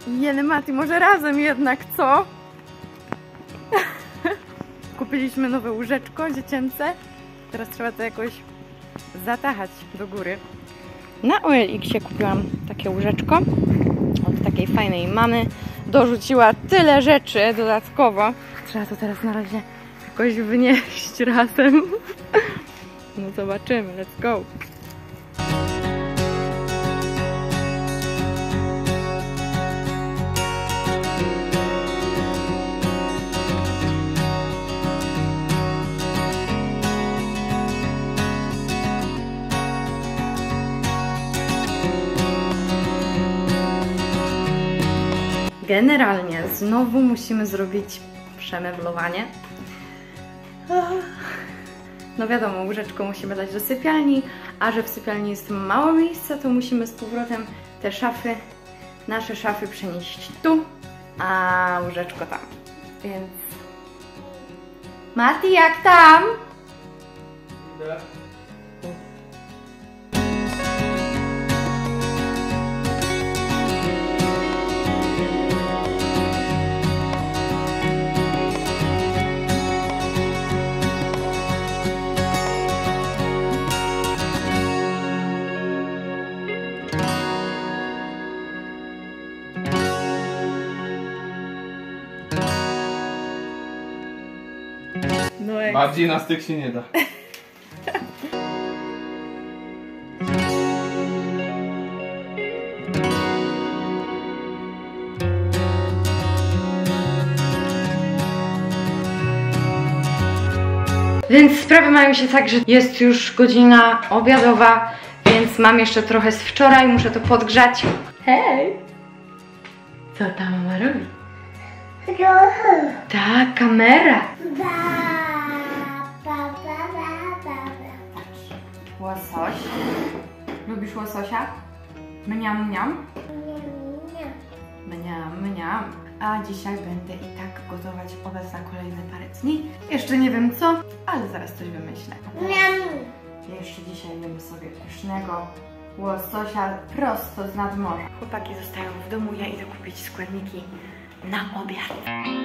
Jeny Mati, może razem jednak, co? Kupiliśmy nowe łóżeczko dziecięce. Teraz trzeba to jakoś zatachać do góry. Na OLX-ie kupiłam takie łóżeczko od takiej fajnej mamy. Dorzuciła tyle rzeczy dodatkowo. Trzeba to teraz na razie jakoś wnieść razem. No zobaczymy, let's go. Generalnie znowu musimy zrobić przemeblowanie. No wiadomo, łóżeczko musimy dać do sypialni, a że w sypialni jest mało miejsca, to musimy z powrotem te szafy, nasze szafy przenieść tu, a łóżeczko tam. Więc... Mati, jak tam? Idę. No Bardziej na styk się nie da. Więc sprawy mają się tak, że jest już godzina obiadowa, więc mam jeszcze trochę z wczoraj, muszę to podgrzać. Hej! Co ta mama robi? Ta kamera! Łosoś. Lubisz łososia? Mniam, mniam? Mniam, mniam. A dzisiaj będę i tak gotować obiad na kolejne parę dni. Jeszcze nie wiem co, ale zaraz coś wymyślę. Jeszcze dzisiaj jemy sobie pysznego łososia prosto z nadmorza. Chłopaki zostają w domu, ja idę kupić składniki na obiad.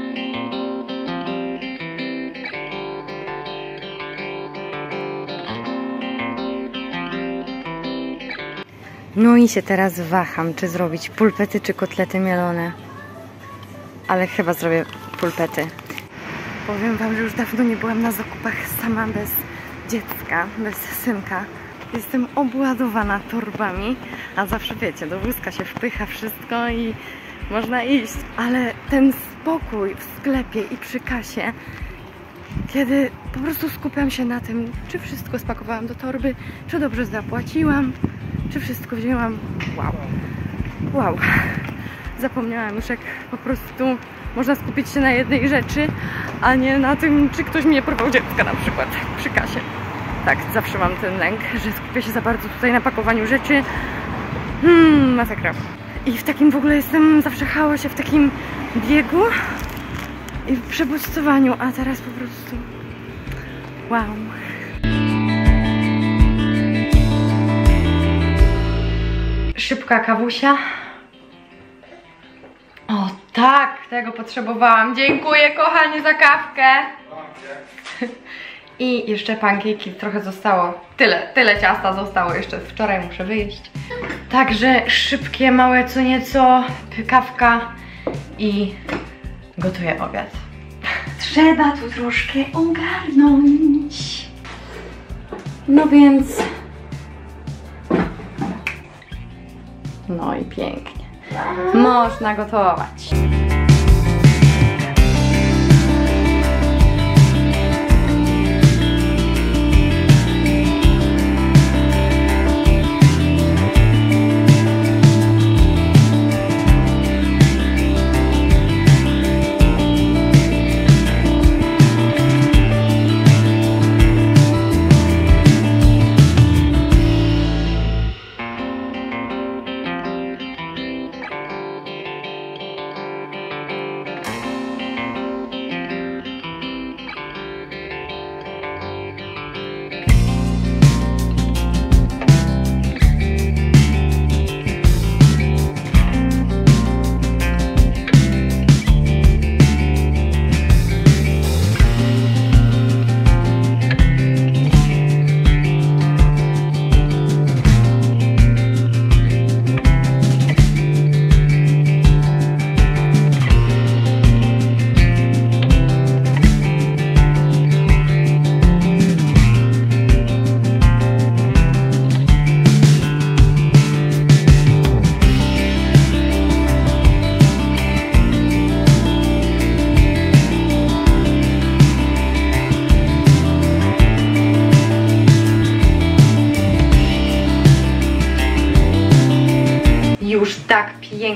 No i się teraz waham, czy zrobić pulpety, czy kotlety mielone. Ale chyba zrobię pulpety. Powiem wam, że już dawno nie byłam na zakupach sama bez dziecka, bez synka. Jestem obładowana torbami, a zawsze wiecie, do wózka się wpycha wszystko i można iść. Ale ten spokój w sklepie i przy kasie, kiedy po prostu skupiam się na tym, czy wszystko spakowałam do torby, czy dobrze zapłaciłam, czy wszystko wzięłam. Wow. Wow. Zapomniałam już, jak po prostu można skupić się na jednej rzeczy, a nie na tym, czy ktoś mi nie porwał dziecka na przykład przy kasie. Tak, zawsze mam ten lęk, że skupię się za bardzo tutaj na pakowaniu rzeczy. Masakra. I w takim w ogóle jestem zawsze w chaosie, w takim biegu i w przebodźcowaniu, a teraz po prostu wow. Szybka kawusia. O tak, tego potrzebowałam. Dziękuję kochanie za kawkę. I jeszcze pancake'i trochę zostało. Tyle ciasta zostało jeszcze wczoraj, muszę wyjeść. Także szybkie, małe co nieco, kawka i gotuję obiad. Trzeba tu troszkę ogarnąć. No więc... No i pięknie. Można gotować.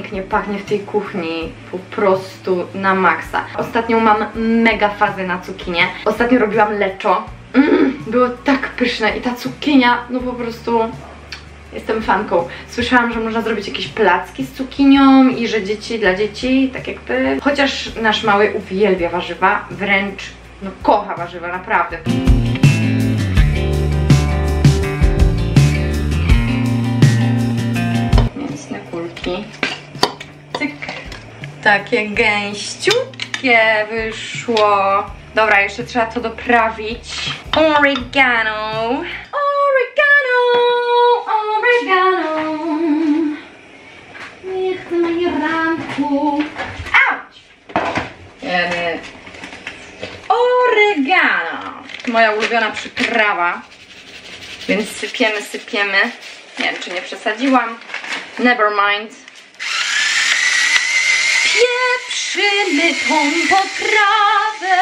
pięknie pachnie w tej kuchni, po prostu na maksa. Ostatnio mam mega fazę na cukinię. Ostatnio robiłam leczo. Było tak pyszne i ta cukinia, no po prostu jestem fanką. Słyszałam, że można zrobić jakieś placki z cukinią i że dla dzieci, tak jakby. Chociaż nasz mały uwielbia warzywa, wręcz no kocha warzywa, naprawdę. Mięsne kulki. Cyk. Takie gęściutkie wyszło. Dobra, jeszcze trzeba to doprawić. Oregano. Oregano. Oregano. Niech to na ranku. Auć! Oregano. Moja ulubiona przyprawa. Więc sypiemy. Nie wiem, czy nie przesadziłam. Never mind. Pieprzymy tą potrawę,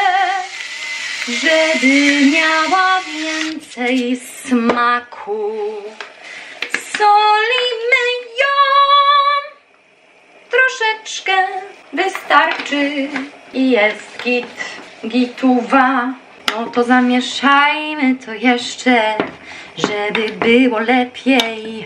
żeby miała więcej smaku. Solimy ją. Troszeczkę wystarczy i jest gituwa. No to zamieszajmy to jeszcze, żeby było lepiej.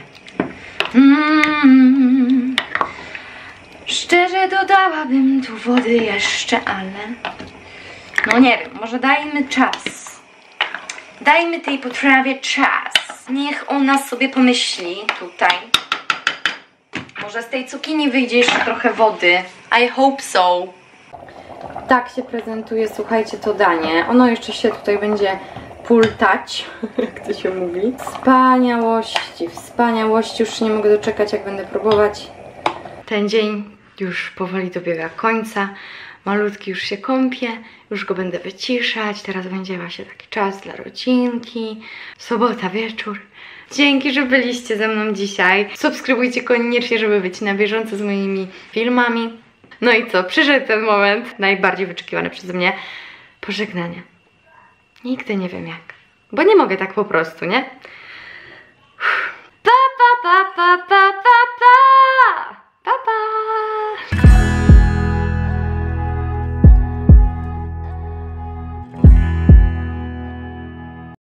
Szczerze dodałabym tu wody jeszcze, ale no nie wiem, może dajmy czas. Dajmy tej potrawie czas. Niech ona sobie pomyśli tutaj. Może z tej cukinii wyjdzie jeszcze trochę wody. I hope so. Tak się prezentuje, słuchajcie, to danie. Ono jeszcze się tutaj będzie pultać, jak to się mówi. Wspaniałości. Już nie mogę doczekać, jak będę próbować. Ten dzień już powoli dobiega końca. Malutki już się kąpie, już go będę wyciszać. Teraz będzie właśnie taki czas dla rodzinki. Sobota, wieczór. Dzięki, że byliście ze mną dzisiaj. Subskrybujcie koniecznie, żeby być na bieżąco z moimi filmami. No i co? Przyszedł ten moment, najbardziej wyczekiwany przeze mnie. Pożegnanie. Nigdy nie wiem jak. Bo nie mogę tak po prostu, nie?